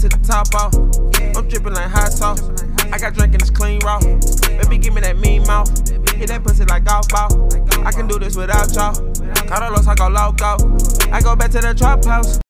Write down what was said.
to the top off. I'm dripping like hot sauce. I got drink and it's clean raw. Baby, give me that mean mouth. Hit that pussy like golf ball. I can do this without y'all. Carlos, I go loco. I go back to the trap house.